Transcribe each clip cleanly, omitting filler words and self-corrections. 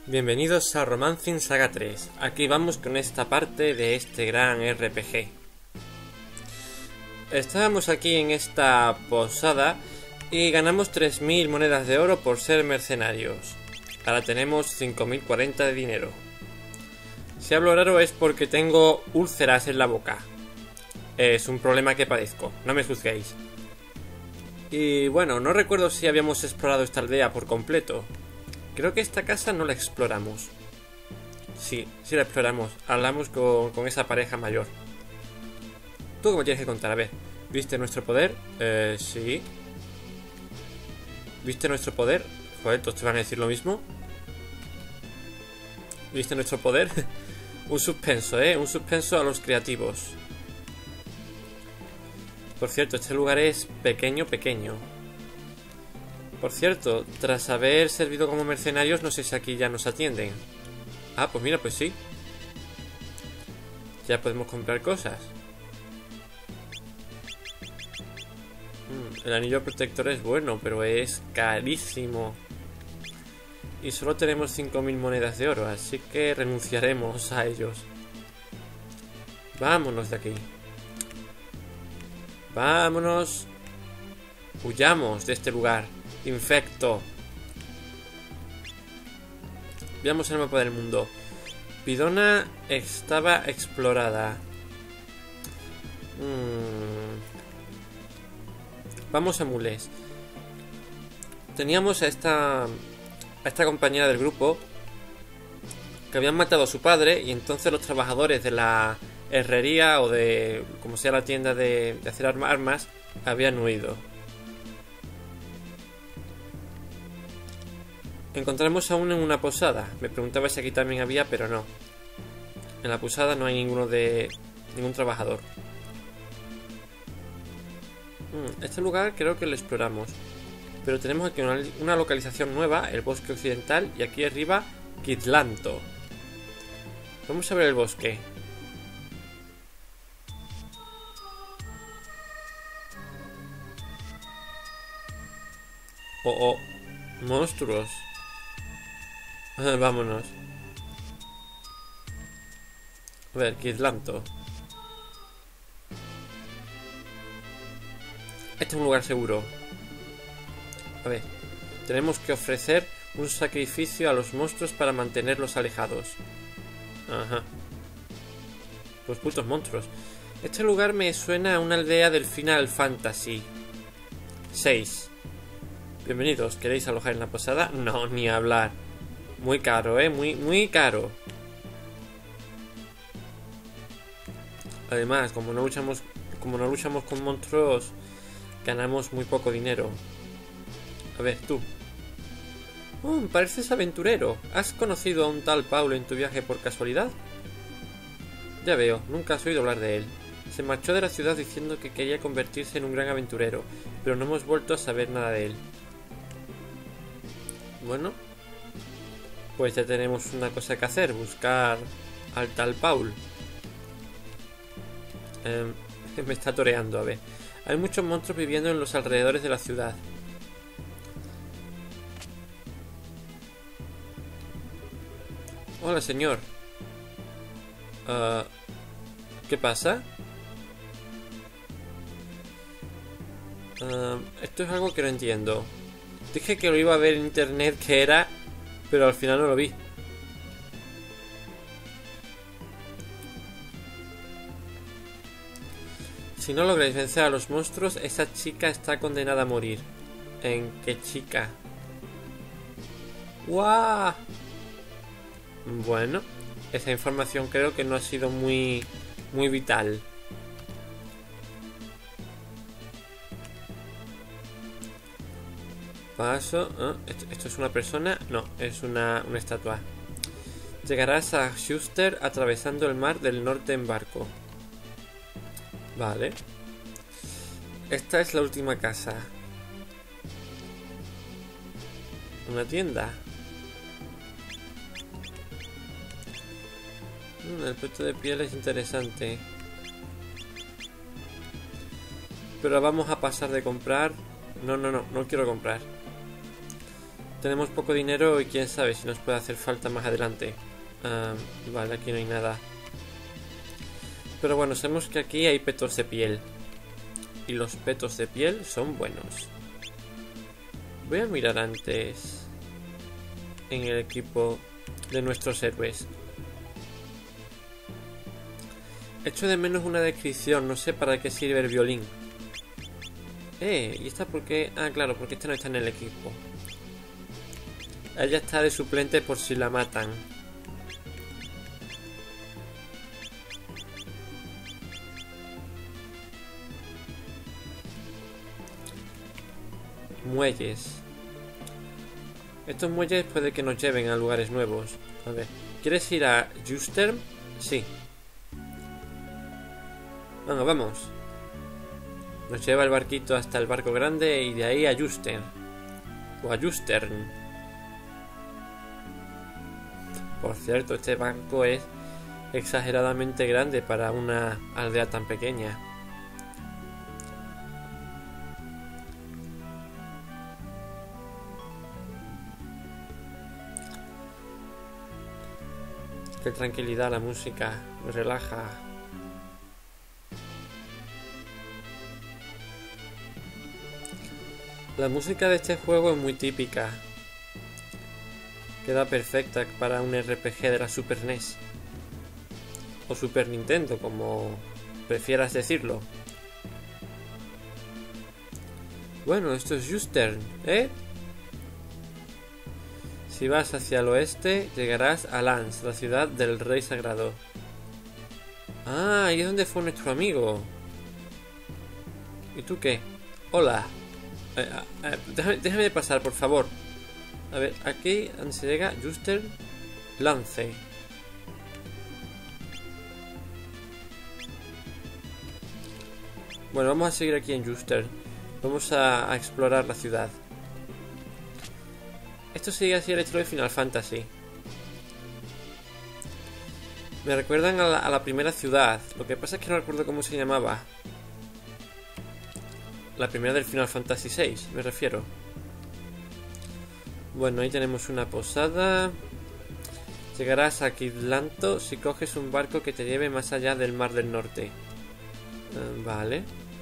Bienvenidos a Romancing Saga 3. Aquí vamos con esta parte de este gran RPG. Estábamos aquí en esta posada y ganamos 3000 monedas de oro por ser mercenarios. Ahora tenemos 5040 de dinero. Si hablo raro es porque tengo úlceras en la boca. Es un problema que padezco, no me juzguéis. Y bueno, no recuerdo si habíamos explorado esta aldea por completo. Creo que esta casa no la exploramos. Sí la exploramos. Hablamos con esa pareja mayor. ¿Tú qué me tienes que contar? A ver, ¿viste nuestro poder? Sí. ¿Viste nuestro poder? Joder, ¿todos te van a decir lo mismo? ¿Viste nuestro poder? Un suspenso, un suspenso a los creativos. Por cierto, este lugar es pequeño. Por cierto, tras haber servido como mercenarios, no sé si aquí ya nos atienden. Ah, pues mira, pues sí. Ya podemos comprar cosas. El anillo protector es bueno, pero es carísimo. Y solo tenemos 5000 monedas de oro, así que renunciaremos a ellos. Vámonos de aquí. Vámonos. Huyamos de este lugar infecto. Veamos el mapa del mundo. Pidona estaba explorada. Vamos a Mules. Teníamos a esta compañera del grupo que habían matado a su padre, y entonces los trabajadores de la herrería o de como sea la tienda de hacer armas habían huido. Encontramos aún en una posada. Me preguntaba si aquí también había, pero no. En la posada no hay ningún trabajador. Este lugar creo que lo exploramos. Pero tenemos aquí una localización nueva, el bosque occidental, y aquí arriba, Kitlanto. Vamos a ver el bosque. Oh, monstruos. Vámonos. A ver, Kitlanto. Este es un lugar seguro. A ver, tenemos que ofrecer un sacrificio a los monstruos para mantenerlos alejados. Ajá. Los putos monstruos. Este lugar me suena a una aldea del Final Fantasy 6. Bienvenidos, ¿queréis alojar en la posada? No, ni hablar. Muy caro, muy caro. Además, como no luchamos con monstruos, ganamos muy poco dinero. A ver, tú. Pareces aventurero. ¿Has conocido a un tal Paulo en tu viaje por casualidad? Ya veo, nunca has oído hablar de él. Se marchó de la ciudad diciendo que quería convertirse en un gran aventurero, pero no hemos vuelto a saber nada de él. Bueno, pues ya tenemos una cosa que hacer, buscar al tal Paul. Me está toreando, a ver. Hay muchos monstruos viviendo en los alrededores de la ciudad. Hola, señor. ¿Qué pasa? Esto es algo que no entiendo. Dije que lo iba a ver en internet que era, pero al final no lo vi. Si no lográis vencer a los monstruos, esa chica está condenada a morir. ¿En qué chica? ¡Guau! Bueno, esa información creo que no ha sido muy vital. Paso. ¿Esto es una persona? No, es una estatua. Llegarás a Schuster atravesando el mar del norte en barco. Vale. Esta es la última casa. Una tienda. El peto de piel es interesante. Pero vamos a pasar de comprar. No quiero comprar. tenemos poco dinero y quién sabe si nos puede hacer falta más adelante. Vale, aquí no hay nada. Pero bueno, sabemos que aquí hay petos de piel. Y los petos de piel son buenos. Voy a mirar antes en el equipo de nuestros héroes. Echo de menos una descripción, no sé para qué sirve el violín. ¿Y esta por qué? Ah, claro, porque esta no está en el equipo. Ella está de suplente por si la matan. Muelles. Estos muelles puede que nos lleven a lugares nuevos. A ver, ¿quieres ir a Justern? Sí. Bueno, vamos. Nos lleva el barquito hasta el barco grande y de ahí a Justern. O a Justern. Por cierto, este barco es exageradamente grande para una aldea tan pequeña. Qué tranquilidad la música, me relaja. La música de este juego es muy típica. Queda perfecta para un RPG de la Super NES. O Super Nintendo, como prefieras decirlo. Bueno, esto es Justern, ¿eh? Si vas hacia el oeste, llegarás a Lance, la ciudad del Rey Sagrado. Ah, ahí es donde fue nuestro amigo. ¿Y tú qué? Hola. Déjame pasar, por favor. A ver, aquí donde se llega, Justern, Lance. Bueno, vamos a seguir aquí en Justern. Vamos a explorar la ciudad. Esto sigue así el estilo de Final Fantasy. Me recuerdan a la primera ciudad. Lo que pasa es que no recuerdo cómo se llamaba. La primera del Final Fantasy VI, me refiero. Bueno, ahí tenemos una posada. Llegarás a Kidlanto si coges un barco que te lleve más allá del Mar del Norte. Vale.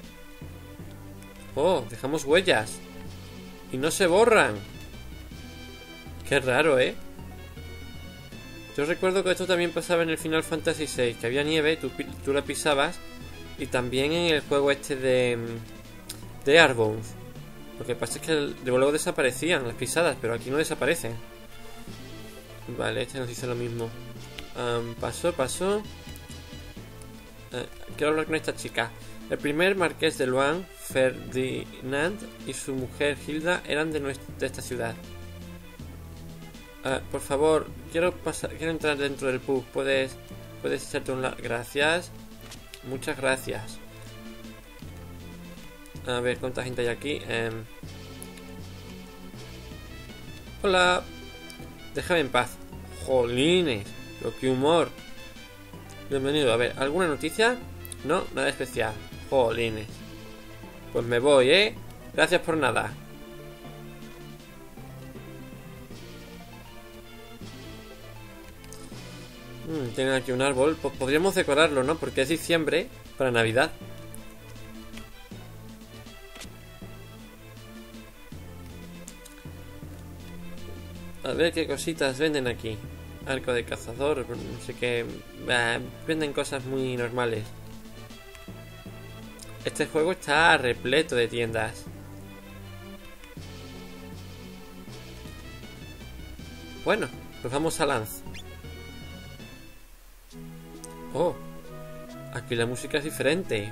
Oh, dejamos huellas. Y no se borran. Qué raro, ¿eh? Yo recuerdo que esto también pasaba en el Final Fantasy VI, que había nieve, tú la pisabas, y también en el juego este de Airbound. Lo que pasa es que luego desaparecían las pisadas, pero aquí no desaparecen. Vale, este nos dice lo mismo. Paso. Quiero hablar con esta chica. El primer marqués de Luan, Ferdinand, y su mujer Hilda eran de esta ciudad. Por favor, quiero entrar dentro del pub. ¿Puedes echarte un lado? Gracias. Muchas gracias. A ver, ¿cuánta gente hay aquí? Hola. Déjame en paz. Jolines. Pero qué humor. Bienvenido. A ver, ¿alguna noticia? No, nada especial. Jolines. Pues me voy, ¿eh? Gracias por nada. Tienen aquí un árbol. Pues podríamos decorarlo, ¿no? Porque es diciembre para Navidad. A ver qué cositas venden aquí. Arco de cazador, no sé qué. Venden cosas muy normales. Este juego está repleto de tiendas. Bueno, pues vamos a Lance. Oh, aquí la música es diferente.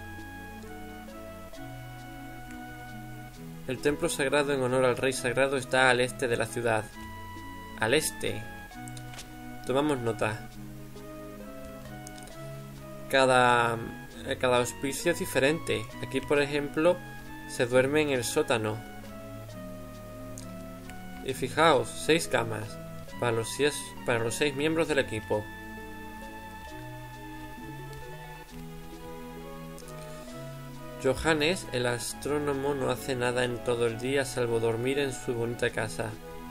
El templo sagrado en honor al rey sagrado está al este de la ciudad. Al este. Tomamos nota. Cada hospicio es diferente. Aquí, por ejemplo, se duerme en el sótano. Y fijaos, 6 camas para los 6 miembros del equipo. Johannes, el astrónomo, no hace nada en todo el día salvo dormir en su bonita casa.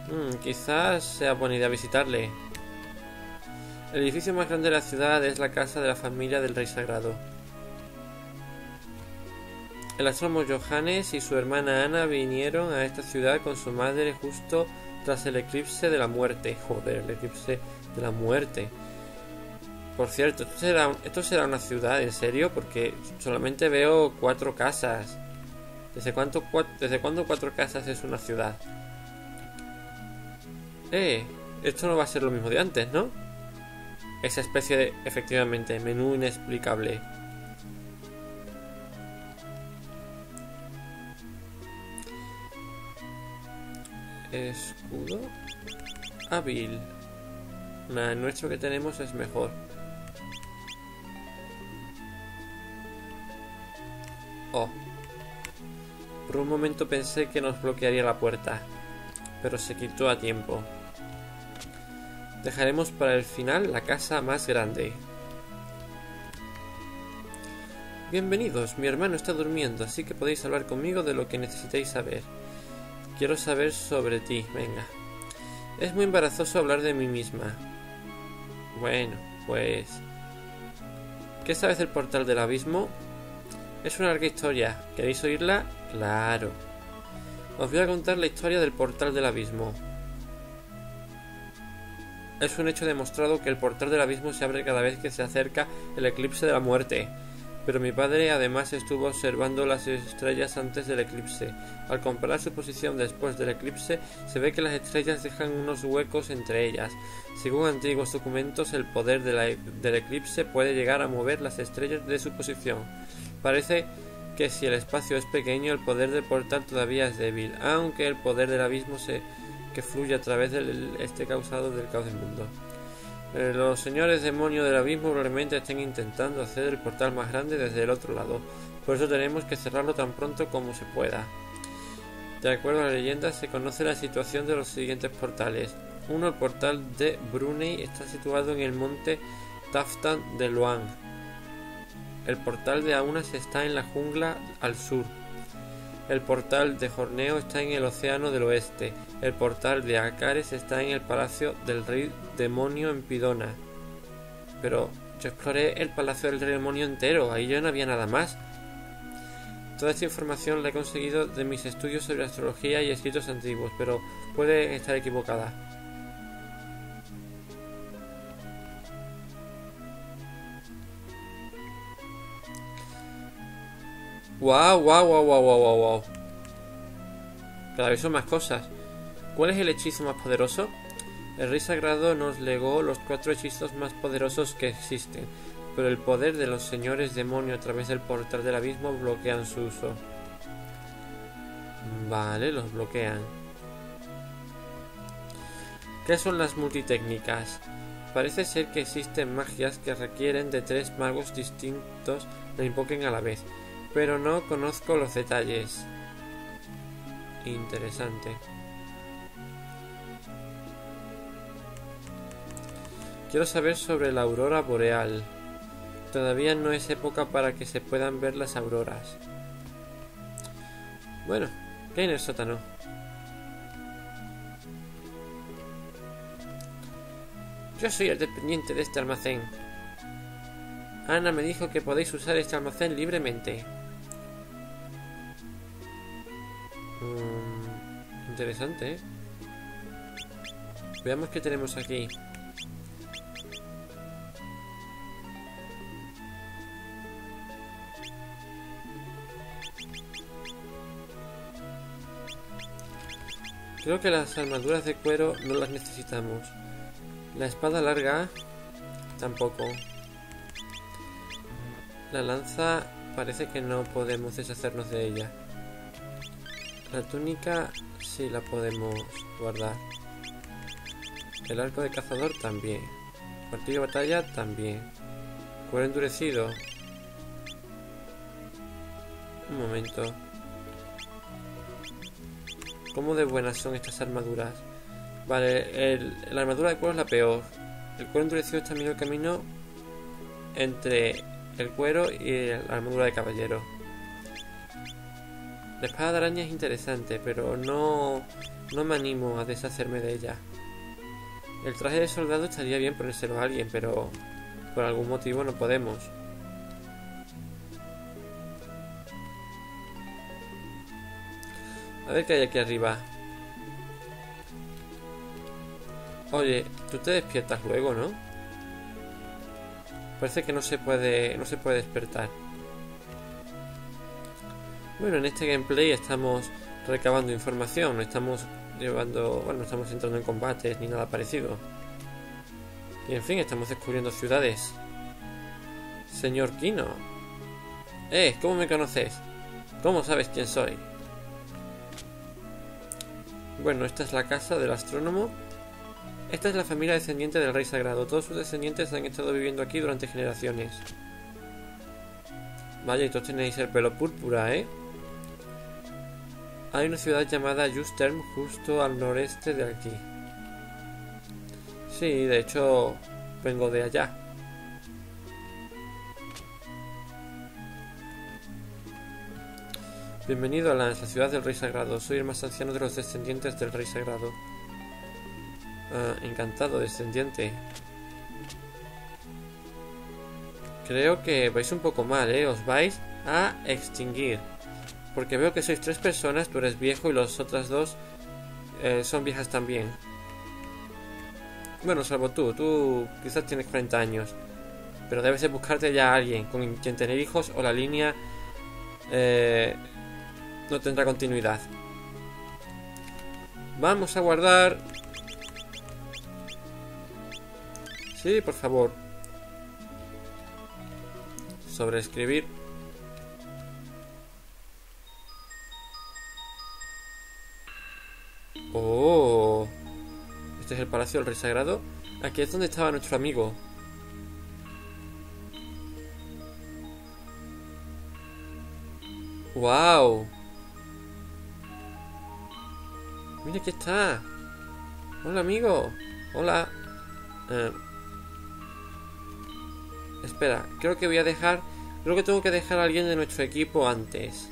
Quizás sea buena idea visitarle. El edificio más grande de la ciudad es la casa de la familia del Rey Sagrado. El astrónomo Johannes y su hermana Ana vinieron a esta ciudad con su madre justo tras el eclipse de la muerte. Joder, el eclipse de la muerte. Por cierto, ¿esto será una ciudad? ¿En serio? Porque solamente veo 4 casas. ¿Desde cuándo 4 casas es una ciudad? Esto no va a ser lo mismo de antes, ¿no? Esa especie de, efectivamente, menú inexplicable. Escudo hábil. Nada, el nuestro que tenemos es mejor. Oh. Por un momento pensé que nos bloquearía la puerta, pero se quitó a tiempo. Dejaremos para el final la casa más grande. Bienvenidos, mi hermano está durmiendo, así que podéis hablar conmigo de lo que necesitéis saber. Quiero saber sobre ti, venga. Es muy embarazoso hablar de mí misma. Bueno, pues... ¿Qué sabes del portal del abismo? Es una larga historia. ¿Queréis oírla? Claro. Os voy a contar la historia del portal del abismo. Es un hecho demostrado que el portal del abismo se abre cada vez que se acerca el eclipse de la muerte. Pero mi padre además estuvo observando las estrellas antes del eclipse. Al comparar su posición después del eclipse, se ve que las estrellas dejan unos huecos entre ellas. Según antiguos documentos, el poder del eclipse puede llegar a mover las estrellas de su posición. Parece que si el espacio es pequeño, el poder del portal todavía es débil, aunque el poder del abismo que fluye a través del causado del caos del mundo. Los señores demonios del abismo probablemente estén intentando hacer el portal más grande desde el otro lado, por eso tenemos que cerrarlo tan pronto como se pueda. De acuerdo a la leyenda, se conoce la situación de los siguientes portales. 1. El portal de Brunei está situado en el monte Taftan de Luang. El portal de Aunas está en la jungla al sur. El portal de Jorneo está en el océano del oeste. El portal de Acares está en el palacio del rey demonio en Pidona. Pero yo exploré el palacio del rey demonio entero, ahí ya no había nada más. Toda esta información la he conseguido de mis estudios sobre astrología y escritos antiguos, pero puede estar equivocada. Wow. Cada vez son más cosas. ¿Cuál es el hechizo más poderoso? El Rey Sagrado nos legó los 4 hechizos más poderosos que existen, pero el poder de los señores demonio a través del portal del abismo bloquean su uso. Vale, los bloquean. ¿Qué son las multitécnicas? Parece ser que existen magias que requieren de 3 magos distintos la invoquen a la vez, pero no conozco los detalles. Interesante. Quiero saber sobre la aurora boreal. Todavía no es época para que se puedan ver las auroras. Bueno, ¿qué hay en el sótano? Yo soy el dependiente de este almacén. Ana me dijo que podéis usar este almacén libremente. Interesante, ¿eh? Veamos qué tenemos aquí. Creo que las armaduras de cuero no las necesitamos. La espada larga tampoco. La lanza parece que no podemos deshacernos de ella. La túnica sí la podemos guardar. El arco de cazador también. Martillo de batalla también. Cuero endurecido. Un momento. ¿Cómo de buenas son estas armaduras? Vale, la armadura de cuero es la peor. El cuero endurecido está en medio camino entre el cuero y la armadura de caballero. La espada de araña es interesante, pero no me animo a deshacerme de ella. El traje de soldado estaría bien ponérselo a alguien, pero por algún motivo no podemos. A ver qué hay aquí arriba. Oye, tú te despiertas luego, ¿no? Parece que no se puede despertar. Bueno, en este gameplay estamos recabando información, no estamos no estamos entrando en combates ni nada parecido. Y en fin, estamos descubriendo ciudades. Señor Kino. ¿Cómo me conoces? ¿Cómo sabes quién soy? Bueno, esta es la casa del astrónomo. Esta es la familia descendiente del Rey Sagrado. Todos sus descendientes han estado viviendo aquí durante generaciones. Vaya, y todos tenéis el pelo púrpura, ¿eh? Hay una ciudad llamada Justern justo al noreste de aquí. Sí, de hecho, vengo de allá. Bienvenido a la ciudad del Rey Sagrado. Soy el más anciano de los descendientes del Rey Sagrado. Encantado, descendiente. Creo que vais un poco mal, ¿eh? Os vais a extinguir. Porque veo que sois 3 personas, tú eres viejo y los otras 2 son viejas también. Bueno, salvo tú quizás tienes 40 años. Pero debes de buscarte ya a alguien con quien tener hijos o la línea no tendrá continuidad. Vamos a guardar. Sí, por favor. Sobreescribir. Oh, este es el Palacio del Rey Sagrado. Aquí es donde estaba nuestro amigo. ¡Wow! Mira, aquí está. Hola, amigo. Hola. Espera, creo que tengo que dejar a alguien de nuestro equipo antes.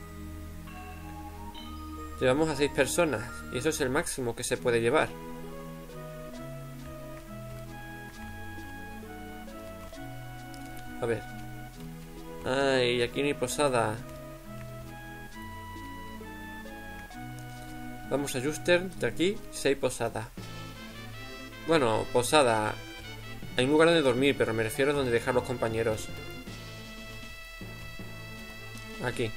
Llevamos a 6 personas y eso es el máximo que se puede llevar. A ver. Ay, aquí no hay posada. Vamos a Justern, de aquí, si hay posada. Bueno, posada. Hay un lugar donde dormir, pero me refiero a donde dejar los compañeros. Aquí.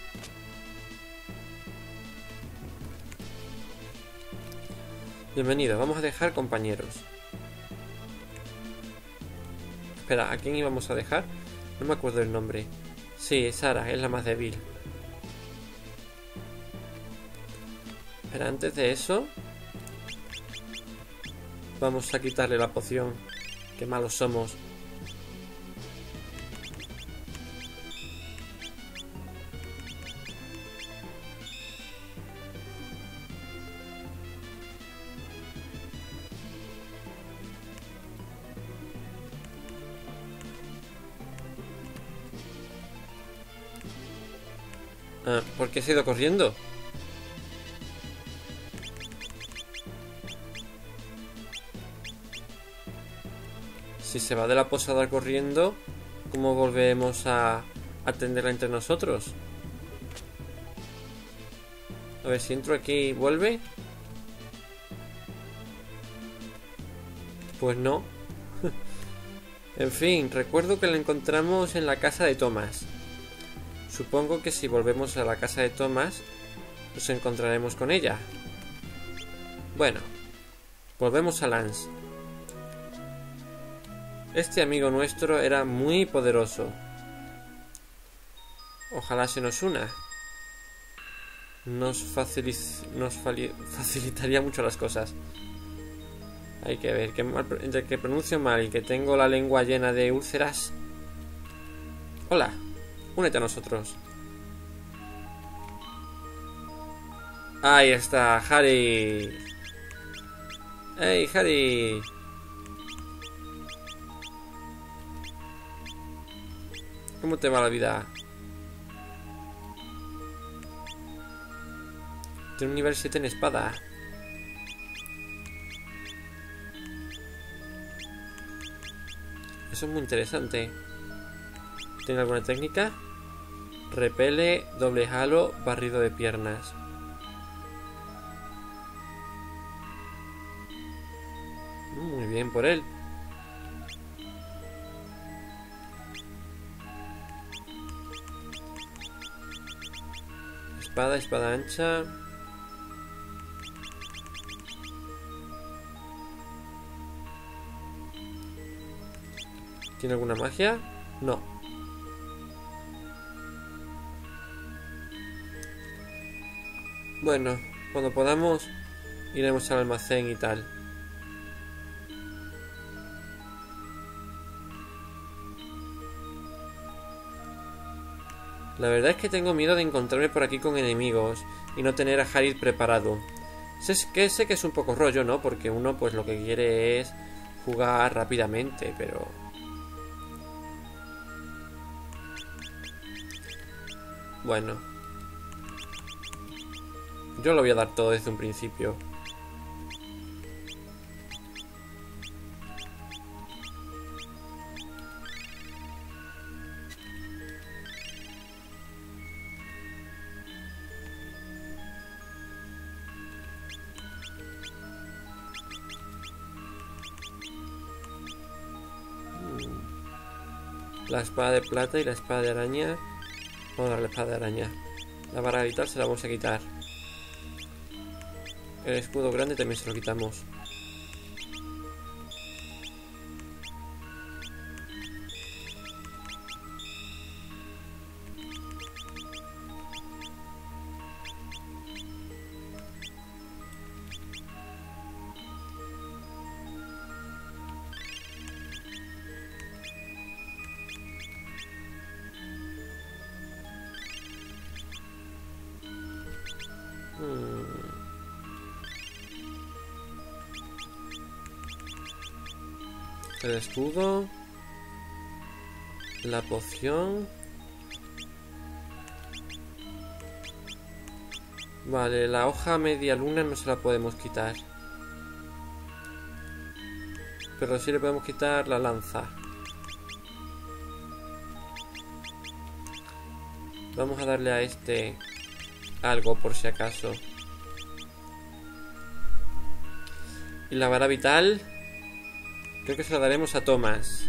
Bienvenido, vamos a dejar compañeros. Espera, ¿a quién íbamos a dejar? No me acuerdo el nombre. Sí, Sara, es la más débil. Pero antes de eso, vamos a quitarle la poción. Qué malos somos. ¿Por qué se ha ido corriendo? Si se va de la posada corriendo, ¿cómo volvemos a atenderla entre nosotros? A ver, si entro aquí, ¿vuelve? Pues no. En fin, recuerdo que la encontramos en la casa de Thomas. Supongo que si volvemos a la casa de Thomas, nos encontraremos con ella. Bueno, volvemos a Lance. Este amigo nuestro era muy poderoso. Ojalá se nos una. Nos facilitaría mucho las cosas. Hay que ver, entre que pronuncio mal y que tengo la lengua llena de úlceras. Hola, únete a nosotros. Ahí está, Harry. ¡Hey, Harry! ¿Cómo te va la vida? Tiene un nivel 7 en espada. Eso es muy interesante. ¿Tiene alguna técnica? Repele, doble halo, barrido de piernas. Muy bien por él. Espada, espada ancha. ¿Tiene alguna magia? No. Bueno, cuando podamos iremos al almacén y tal. La verdad es que tengo miedo de encontrarme por aquí con enemigos y no tener a Harriet preparado. Sé que es un poco rollo, ¿no? Porque uno pues lo que quiere es jugar rápidamente, pero... Bueno. Yo lo voy a dar todo desde un principio. La espada de plata y la espada de araña. Vamos a dar la espada de araña. La vara de vital se la vamos a quitar. El escudo grande también se lo quitamos. El escudo. La poción. Vale, la hoja media luna no se la podemos quitar. Pero sí le podemos quitar la lanza. Vamos a darle a este algo por si acaso. Y la vara vital creo que se la daremos a Thomas.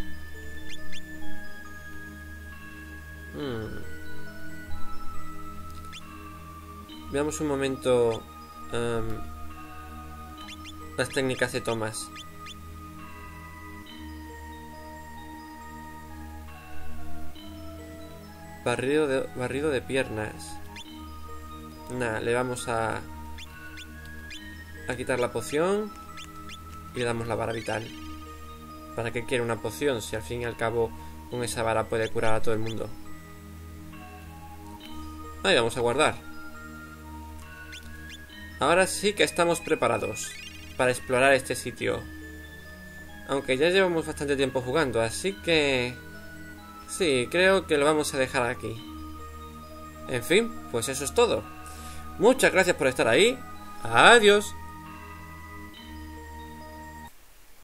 Veamos un momento las técnicas de Thomas. Barrido de piernas. Nada, le vamos a quitar la poción y le damos la vara vital. ¿Para qué quiere una poción si al fin y al cabo con esa vara puede curar a todo el mundo? Ahí vamos a guardar. Ahora sí que estamos preparados para explorar este sitio. Aunque ya llevamos bastante tiempo jugando, así que... sí, creo que lo vamos a dejar aquí. En fin, pues eso es todo. Muchas gracias por estar ahí. Adiós.